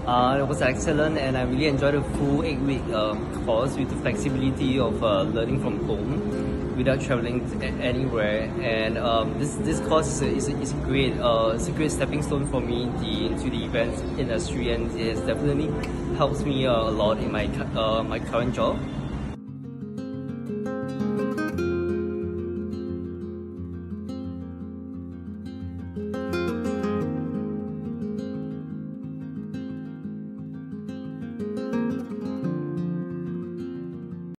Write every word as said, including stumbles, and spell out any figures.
Uh, it was excellent, and I really enjoyed the full eight-week uh, course with the flexibility of uh, learning from home without traveling anywhere. And um, this this course is a, is a, is a great uh, it's a great stepping stone for me the, into the events industry, and it has definitely helps me uh, a lot in my uh, my current job.